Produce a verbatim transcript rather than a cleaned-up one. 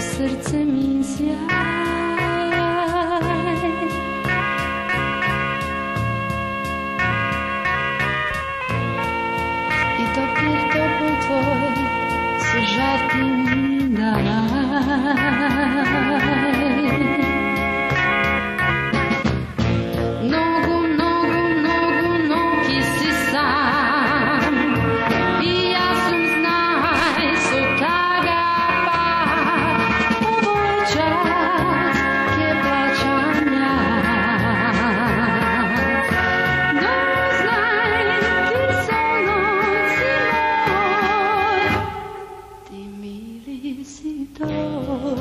srce mi sjaj. I topli topol tvoj se žarti mi daj. Mnogo, mnogo, mnogo noki si sam i ja sam znaj so taga pa ovo je čas ke plaćanja. No znaj ti so noci moj, ti mili si to.